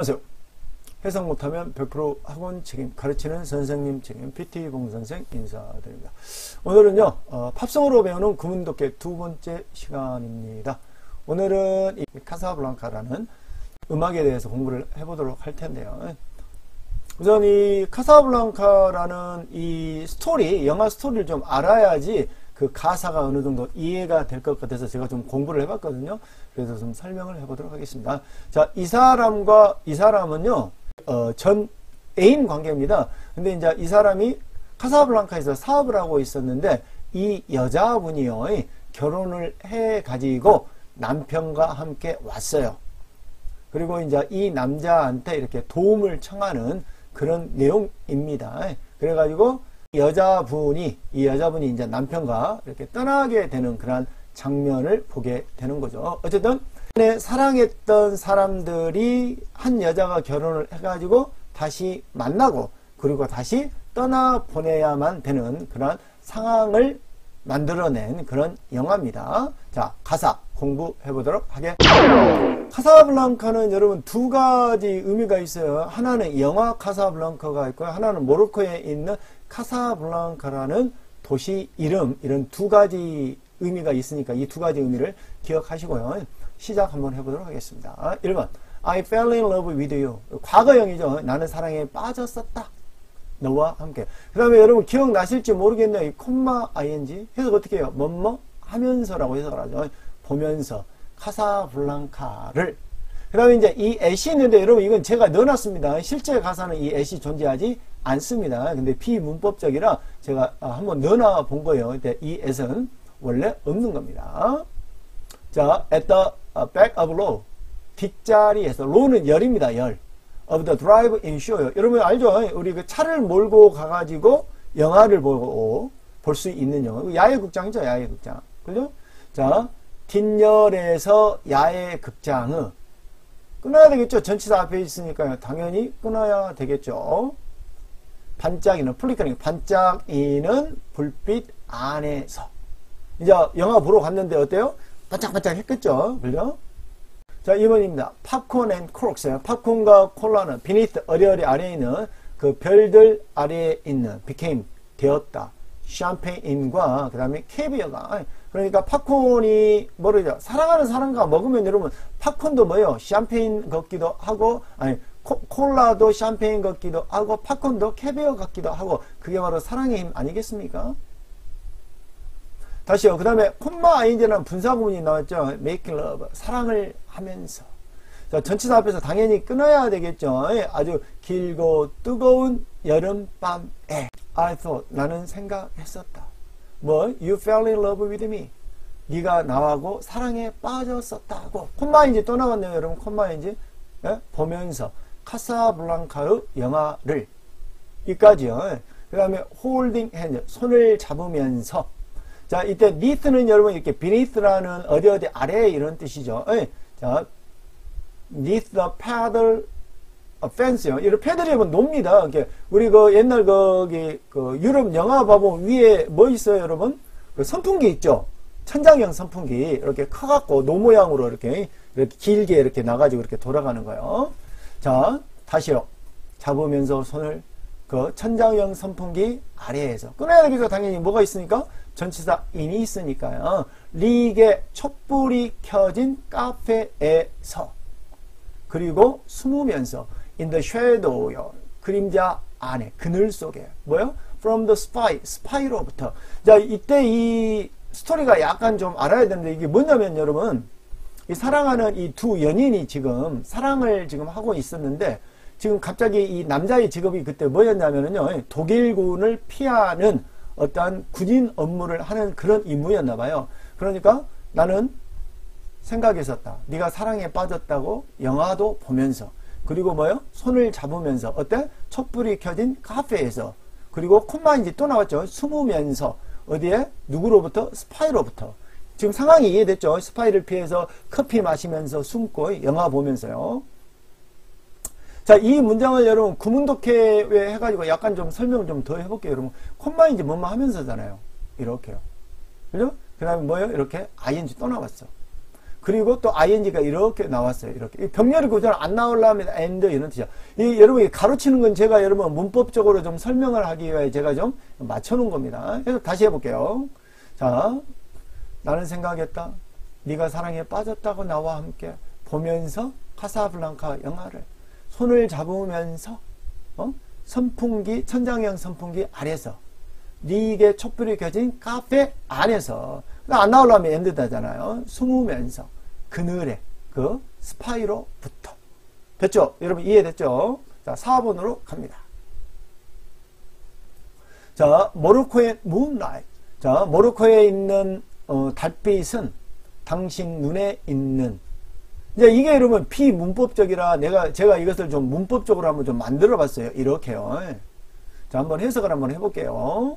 안녕하세요. 해석 못하면 100% 학원 책임, 가르치는 선생님 책임, PT 봉선생 인사드립니다. 오늘은요, 팝송으로 배우는 구문독해 두 번째 시간입니다. 오늘은 이 카사블랑카라는 음악에 대해서 공부를 해보도록 할 텐데요. 우선 이 카사블랑카라는 이 스토리, 영화 스토리를 좀 알아야지 그 가사가 어느 정도 이해가 될 것 같아서 제가 좀 공부를 해봤거든요. 그래서 좀 설명을 해보도록 하겠습니다. 자, 이 사람은요, 전 애인 관계입니다. 근데 이제 이 사람이 카사블랑카에서 사업을 하고 있었는데 이 여자분이요, 결혼을 해가지고 남편과 함께 왔어요. 그리고 이제 이 남자한테 이렇게 도움을 청하는 그런 내용입니다. 그래가지고 이 여자분이 이제 남편과 이렇게 떠나게 되는 그런 장면을 보게 되는 거죠. 어쨌든 사랑했던 사람들이 한 여자가 결혼을 해가지고 다시 만나고 그리고 다시 떠나보내야만 되는 그런 상황을 만들어낸 그런 영화입니다. 자, 가사 공부해 보도록 하겠습니다. 카사블랑카는 여러분 두 가지 의미가 있어요. 하나는 영화 카사블랑카가 있고요. 하나는 모로코에 있는 카사블랑카라는 도시 이름, 이런 두 가지 의미가 있으니까 이 두 가지 의미를 기억하시고요. 시작 한번 해보도록 하겠습니다. 1번 I fell in love with you. 과거형이죠. 나는 사랑에 빠졌었다. 너와 함께. 그 다음에 여러분 기억나실지 모르겠네요. 이 콤마 ing 해석 어떻게 해요? 뭐뭐 하면서라고 해석을 하죠. 보면서 카사블랑카를. 그 다음에 이제 이 at이 있는데 여러분 이건 제가 넣어놨습니다. 실제 가사는 이 at이 존재하지 않습니다. 근데 비문법적이라 제가 한번 넣어놔 본 거예요. 근데 이 at은 원래 없는 겁니다. 자, at the back of row. 뒷자리에서, row는 열입니다. 열. of the drive in show. 여러분 알죠? 우리 그 차를 몰고 가가지고 영화를 보고 볼 수 있는 영화. 야외극장이죠, 야외극장. 그죠? 자, 뒷열에서 야외극장은 끊어야 되겠죠? 전치사 앞에 있으니까요. 당연히 끊어야 되겠죠. 반짝이는, 플리커링, 반짝이는 불빛 안에서. 이제 영화 보러 갔는데 어때요? 반짝반짝 했겠죠? 그죠? 자, 2번입니다. 팝콘 앤 크록스. 팝콘과 콜라는 beneath, 어리어리 아래에 있는 그 별들 아래에 있는 became, 되었다. 샴페인과 그 다음에 캐비어가. 그러니까 팝콘이 뭐죠? 사랑하는 사람과 먹으면 여러분 팝콘도 뭐예요? 샴페인 같기도 하고, 아니 콜라도 샴페인 같기도 하고, 팝콘도 캐비어 같기도 하고, 그게 바로 사랑의 힘 아니겠습니까? 다시요. 그 다음에 콤마 ing는 분사구문이 나왔죠. making love. 사랑을 하면서. 자, 전치사 앞에서 당연히 끊어야 되겠죠. 아주 길고 뜨거운 여름밤에 I thought. 나는 생각했었다. 뭐? You fell in love with me. 네가 나하고 사랑에 빠졌었다고. 콤마 ing 또 나왔네요. 여러분 콤마 ing. 보면서. 카사블랑카의 영화를. 이까지요. 그 다음에 holding hand. 손을 잡으면서. 자, 이때 neath는 여러분 이렇게 beneath라는 어디 아래 이런 뜻이죠. 자, neath the paddle fence요. 이런 패들이 놉니다. 이렇게 우리 그 옛날 거기 그 유럽 영화 봐보면 위에 뭐 있어요, 여러분? 그 선풍기 있죠. 천장형 선풍기 이렇게 커갖고 노 모양으로 이렇게 길게 이렇게 나가지고 이렇게 돌아가는 거예요. 자, 다시요. 잡으면서 손을 그 천장형 선풍기 아래에서 끊어야 되겠죠. 당연히 뭐가 있으니까 전치사 in이 있으니까요. 리게 촛불이 켜진 카페에서 그리고 숨으면서 in the shadow요. 그림자 안에 그늘 속에 뭐요? from the spy로부터. 자, 이때 이 스토리가 약간 좀 알아야 되는데 이게 뭐냐면 여러분 이 사랑하는 이 두 연인이 지금 사랑을 지금 하고 있었는데 지금 갑자기 이 남자의 직업이 그때 뭐였냐면요. 독일군을 피하는 어떠한 군인 업무를 하는 그런 임무였나 봐요. 그러니까 나는 생각했었다. 네가 사랑에 빠졌다고 영화도 보면서 그리고 뭐요? 손을 잡으면서 어때? 촛불이 켜진 카페에서 그리고 콤마인지 또 나왔죠. 숨으면서 어디에? 누구로부터? 스파이로부터. 지금 상황이 이해됐죠? 스파이를 피해서 커피 마시면서 숨고 영화 보면서요. 자, 이 문장을 여러분 구문독해 해가지고 약간 좀 설명을 좀 더 해볼게요. 여러분 콤마인지 뭐뭐 하면서잖아요. 이렇게요. 그죠? 그 다음에 뭐예요? 이렇게 ing 또 나왔어. 그리고 또 ing가 이렇게 나왔어요. 이렇게. 병렬의 구조는 안 나오려면 and 이런 뜻이야. 여러분, 가르치는 건 제가 여러분 문법적으로 좀 설명을 하기 위해 제가 좀 맞춰놓은 겁니다. 그래서 다시 해볼게요. 자, 나는 생각했다. 네가 사랑에 빠졌다고 나와 함께 보면서 카사블랑카 영화를 손을 잡으면서 선풍기, 천장형 선풍기 아래서 네게 촛불이 켜진 카페 안에서 안 나오려면 엔드다잖아요. 숨으면서 그늘에 그 스파이로부터 됐죠? 여러분 이해됐죠? 자, 4번으로 갑니다. 자, 모로코의 문라이트. 자, 모로코에 있는 달빛은 당신 눈에 있는. 이제 이게 여러분 비문법적이라 제가 이것을 좀 문법적으로 한번 좀 만들어 봤어요. 이렇게요. 자, 한번 해석을 한번 해볼게요.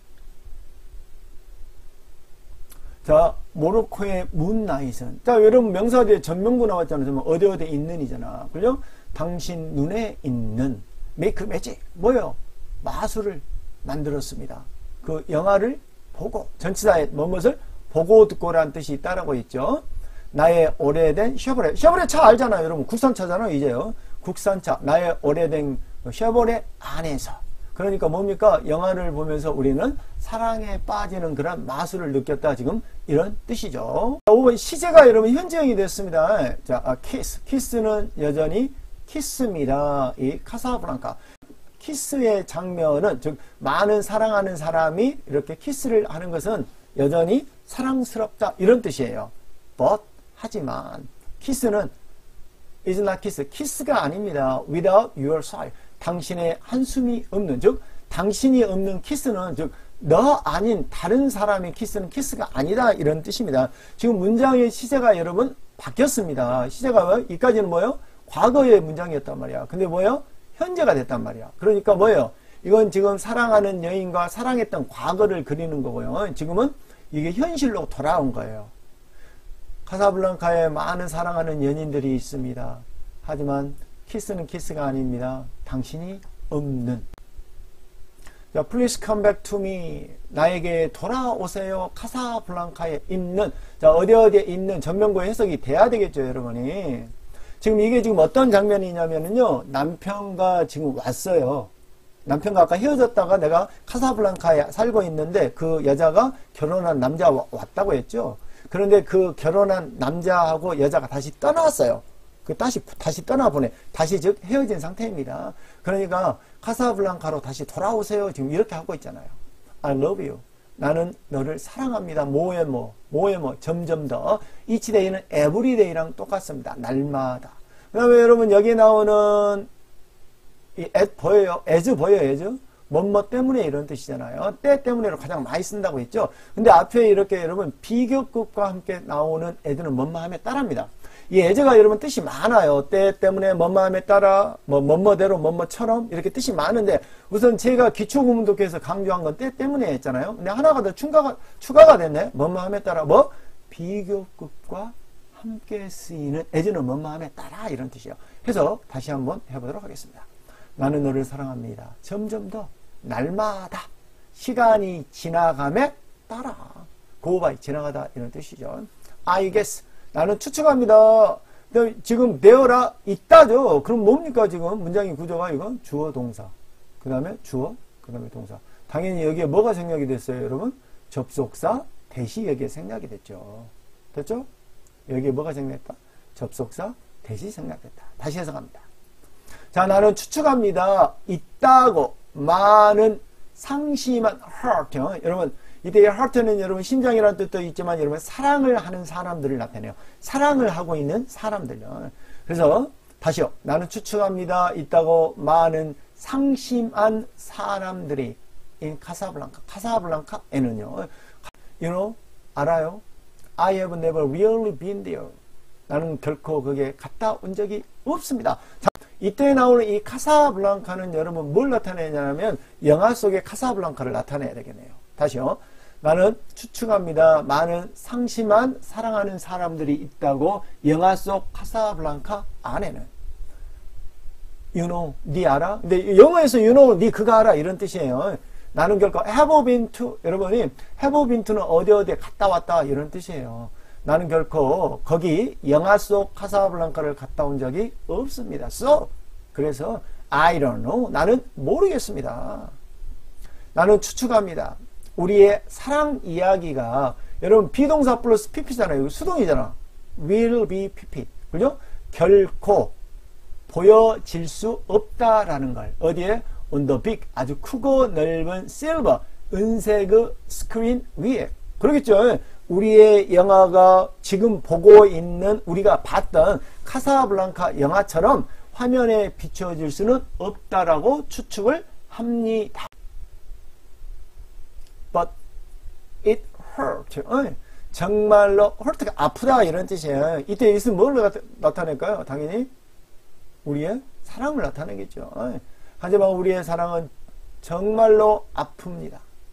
자, 모로코의 문나잇은. 자, 여러분 명사 뒤에 전명구 나왔잖아요. 어디 있는 이잖아. 그죠? 당신 눈에 있는 메이크 매직. 뭐요? 마술을 만들었습니다. 그 영화를 보고, 전치사에 뭐뭇을 보고 듣고라는 뜻이 있다라고 있죠. 나의 오래된 쉐보레 차 알잖아요. 여러분 국산차잖아요. 이제요. 국산차. 나의 오래된 쉐보레 안에서. 그러니까 뭡니까? 영화를 보면서 우리는 사랑에 빠지는 그런 마술을 느꼈다. 지금 이런 뜻이죠. 5번 시제가 여러분 현재형이 됐습니다. 자, 키스. 키스는 여전히 키스입니다. 이 카사블랑카. 키스의 장면은, 즉 많은 사랑하는 사람이 이렇게 키스를 하는 것은 여전히 사랑스럽다. 이런 뜻이에요. But 하지만 키스는 is not kiss. 키스가 아닙니다. Without your sigh. 당신의 한숨이 없는, 즉 당신이 없는 키스는, 즉 너 아닌 다른 사람의 키스는 키스가 아니다. 이런 뜻입니다. 지금 문장의 시제가 여러분 바뀌었습니다. 시제가 이까지는 뭐예요? 과거의 문장이었단 말이야. 근데 뭐예요? 현재가 됐단 말이야. 그러니까 뭐예요? 이건 지금 사랑하는 여인과 사랑했던 과거를 그리는 거고요. 지금은 이게 현실로 돌아온 거예요. 카사블랑카에 많은 사랑하는 연인들이 있습니다. 하지만 키스는 키스가 아닙니다. 당신이 없는. 자, Please come back to me. 나에게 돌아오세요. 카사블랑카에 있는. 자, 어디에 있는 전명구의 해석이 돼야 되겠죠, 여러분이. 지금 이게 지금 어떤 장면이냐면요. 남편과 지금 왔어요. 남편과 아까 헤어졌다가 내가 카사블랑카에 살고 있는데 그 여자가 결혼한 남자가 왔다고 했죠. 그런데 그 결혼한 남자하고 여자가 다시 떠나왔어요. 다시 떠나보내. 다시 즉 헤어진 상태입니다. 그러니까 카사블랑카로 다시 돌아오세요. 지금 이렇게 하고 있잖아요. I love you. 나는 너를 사랑합니다. 뭐에 점점 더. each day는 every day랑 똑같습니다. 날마다. 그 다음에 여러분 여기 나오는 이 as 보여요? as 보여요? as? 뭐뭐 때문에 이런 뜻이잖아요. 때 때문에로 가장 많이 쓴다고 했죠. 근데 앞에 이렇게 여러분 비교급과 함께 나오는 애들은 뭐뭐함에 따라입니다. 이 애제가 여러분 뜻이 많아요. 때 때문에 뭐뭐함에 따라 뭐뭐대로 뭐뭐처럼 이렇게 뜻이 많은데 우선 제가 기초구문독해에서 강조한 건 때 때문에 했잖아요. 근데 하나가 더 추가가 됐네. 뭐뭐함에 따라 뭐 비교급과 함께 쓰이는 애제는 뭐뭐함에 따라 이런 뜻이에요. 해서 다시 한번 해보도록 하겠습니다. 나는 너를 사랑합니다. 점점 더 날마다 시간이 지나감에 따라 go by 지나가다 이런 뜻이죠. I guess 나는 추측합니다. 지금 되어라 있다죠. 그럼 뭡니까 지금 문장의 구조가 이건 주어 동사 그 다음에 주어 그 다음에 동사. 당연히 여기에 뭐가 생략이 됐어요 여러분? 접속사 대시 여기에 생략이 됐죠. 됐죠? 여기에 뭐가 생략했다? 접속사 대시 생략됐다. 다시 해석합니다. 자, 나는 추측합니다. 있다고 많은 상심한 heart. 여러분 이때 heart는 여러분 심장이라는 뜻도 있지만 여러분 사랑을 하는 사람들을 나타내요. 사랑을 하고 있는 사람들요. 그래서 다시요. 나는 추측합니다. 있다고 많은 상심한 사람들이 in 카사블랑카. 카사블랑카에는요. 알아요? I have never really been there. 나는 결코 거기에 갔다 온 적이 없습니다. 자, 이때 나오는 이 카사블랑카는 여러분 뭘 나타내냐면 영화 속의 카사블랑카를 나타내야 되겠네요. 다시요. 나는 추측합니다. 많은 상심한 사랑하는 사람들이 있다고 영화 속 카사블랑카 안에는. 네 알아? 근데 영어에서 네 그거 알아 이런 뜻이에요. 나는 결코 have been to. 여러분이 have been to는 어디에 갔다 왔다 이런 뜻이에요. 나는 결코 거기 영화 속 카사블랑카를 갔다 온 적이 없습니다. So, 그래서 I don't know. 나는 모르겠습니다. 나는 추측합니다. 우리의 사랑 이야기가 여러분 비동사 플러스 pp잖아요. 수동이잖아. will be pp. 그죠? 결코 보여질 수 없다라는 걸 어디에? on the big 아주 크고 넓은 silver 은색의 스크린 위에. 그러겠죠. 우리의 영화가 지금 보고 있는 우리가 봤던 카사블랑카 영화처럼 화면에 비춰질 수는 없다라고 추측을 합니다. But it hurt. 정말로 hurt가 아프다 이런 뜻이에요. 이때 있으면 뭘 나타낼까요? 당연히 우리의 사랑을 나타내겠죠. 하지만 우리의 사랑은 정말로 아픕니다.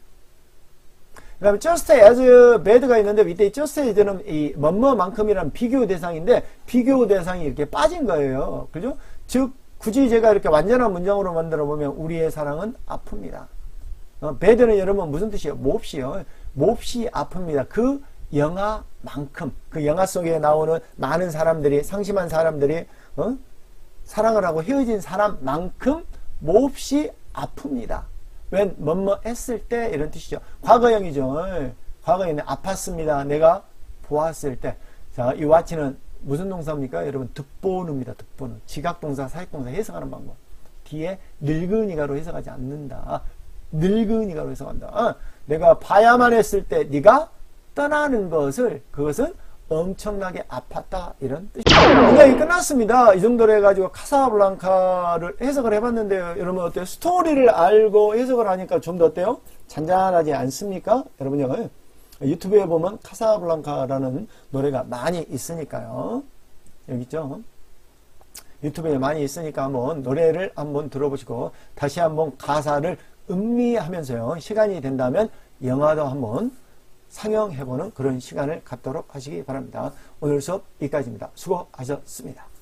그 다음에 just as bad가 있는데 이때 just as는 이 뭐뭐만큼이라는 비교 대상인데 비교 대상이 이렇게 빠진 거예요. 그죠? 즉 굳이 제가 이렇게 완전한 문장으로 만들어 보면 우리의 사랑은 아픕니다. bad는 여러분 무슨 뜻이에요? 몹시요. 몹시 아픕니다. 그 영화만큼 그 영화 속에 나오는 많은 사람들이 상심한 사람들이 사랑을 하고 헤어진 사람만큼 몹시 아픕니다. when 뭐뭐 했을 때 이런 뜻이죠. 과거형이죠. 과거에는 아팠습니다. 내가 보았을 때. 자, 이 watch는 무슨 동사입니까? 여러분 득보는입니다. 득보는. 지각동사, 사역동사 해석하는 방법. 뒤에 늙은이가로 해석하지 않는다. 늙은이가로 해석한다. 내가 봐야만 했을 때 네가 떠나는 것을 그것은 엄청나게 아팠다 이런 뜻입니다. 문장이 끝났습니다. 이 정도로 해가지고 카사블랑카를 해석을 해봤는데요. 여러분 어때요? 스토리를 알고 해석을 하니까 좀 더 어때요? 잔잔하지 않습니까? 여러분요. 유튜브에 보면 카사블랑카라는 노래가 많이 있으니까요. 여기 있죠? 유튜브에 많이 있으니까 한번 노래를 한번 들어보시고 다시 한번 가사를 음미하면서요. 시간이 된다면 영화도 한번 상영해보는 그런 시간을 갖도록 하시기 바랍니다. 오늘 수업 여기까지입니다. 수고하셨습니다.